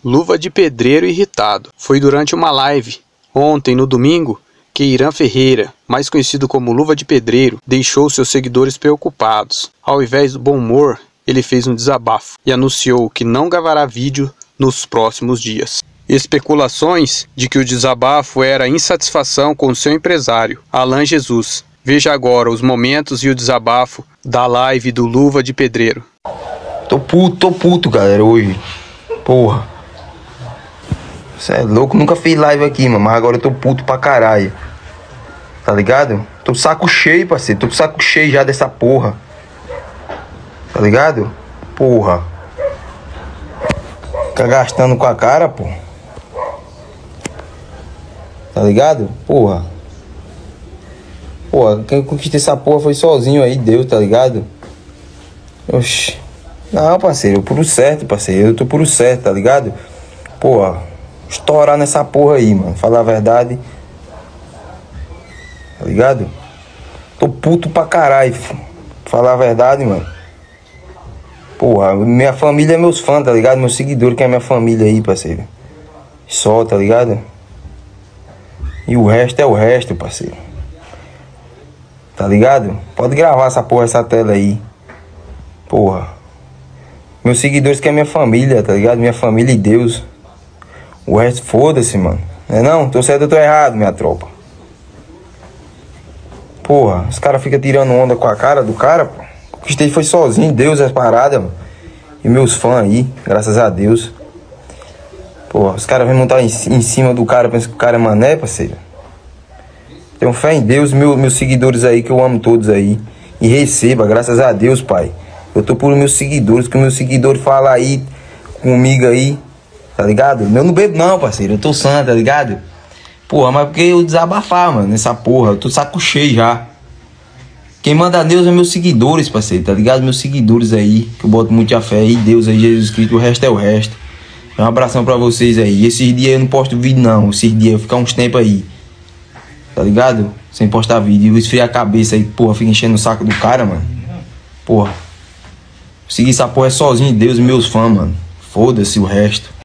Luva de pedreiro irritado. Foi durante uma live, ontem no domingo, que Irã Ferreira, mais conhecido como Luva de Pedreiro, deixou seus seguidores preocupados. Ao invés do bom humor, ele fez um desabafo e anunciou que não gravará vídeo nos próximos dias. Especulações de que o desabafo era insatisfação com seu empresário, Alan Jesus. Veja agora os momentos e o desabafo da live do Luva de Pedreiro. Tô puto, galera, hoje. Porra. Cê é louco, nunca fiz live aqui, mano, mas agora eu tô puto pra caralho. Tá ligado? Tô com saco cheio, parceiro. Tô com saco cheio já dessa porra. Tá ligado? Porra. Fica gastando com a cara, pô. Tá ligado? Porra. Porra, quem conquistou essa porra foi sozinho aí, Deus, tá ligado? Oxi. Não, parceiro, eu puro certo, parceiro. Eu tô puro certo, tá ligado? Porra, estourar nessa porra aí, mano. Falar a verdade. Tá ligado? Tô puto pra caralho. Falar a verdade, mano. Porra, minha família é meus fãs, tá ligado? Meus seguidores que é minha família aí, parceiro. Só, tá ligado? E o resto é o resto, parceiro. Tá ligado? Pode gravar essa porra, essa tela aí. Porra. Meus seguidores que é minha família, tá ligado? Minha família e Deus. O resto, foda-se, mano. Não é não? Tô certo ou tô errado, minha tropa? Porra, os caras ficam tirando onda com a cara do cara, pô. Conquistei foi sozinho, Deus é parada, mano. E meus fãs aí, graças a Deus. Porra, os caras vêm montar em cima do cara, pensam que o cara é mané, parceiro. Tenho fé em Deus, meus seguidores aí, que eu amo todos aí. E receba, graças a Deus, pai. Eu tô por meus seguidores, que meus seguidores falam aí comigo aí, tá ligado? Eu não bebo não, parceiro, eu tô santo, tá ligado? Porra, mas porque eu desabafar, mano, nessa porra, eu tô saco cheio já. Quem manda Deus é meus seguidores, parceiro, tá ligado? Meus seguidores aí, que eu boto muita fé aí, Deus aí, Jesus Cristo, o resto é o resto. Um abração pra vocês aí. Esses dias eu não posto vídeo não, esses dias eu ficar uns tempos aí, tá ligado? Sem postar vídeo, eu esfriar a cabeça aí, porra, fica enchendo o saco do cara, mano. Porra. Seguir essa porra é sozinho, Deus e meus fãs, mano. Foda-se o resto.